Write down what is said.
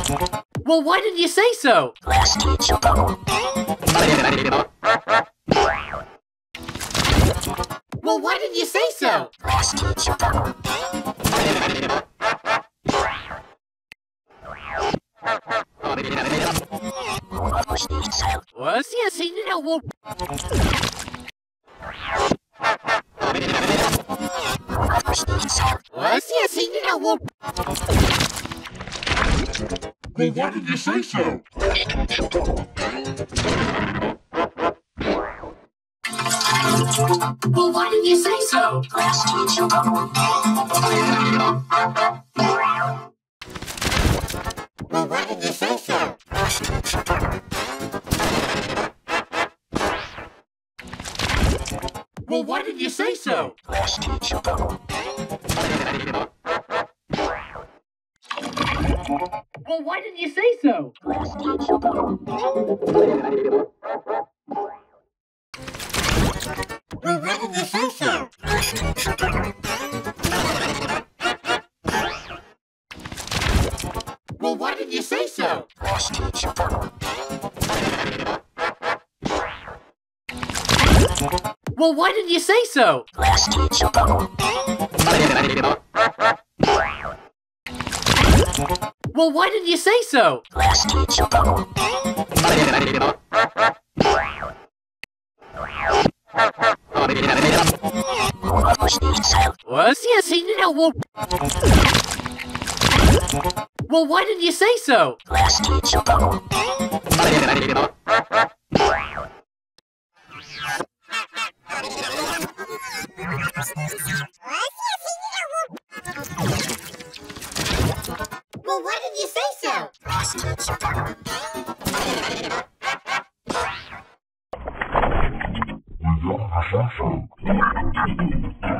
Well, why didn't you say so? Well, why didn't you say so? Well, yes, you know, well... Well, yes, you know, well... Well, why did you say so? Well, why did you say so? Well, why did you say so? Well, why did you say so? Well, why didn't you say so? Well, why did you say so? Well, why did you say so? Well, why did you say so? Well, why did you say so? Well, yes, you know, well... Well, why did you say so? Well, why did you say so? We don't say so.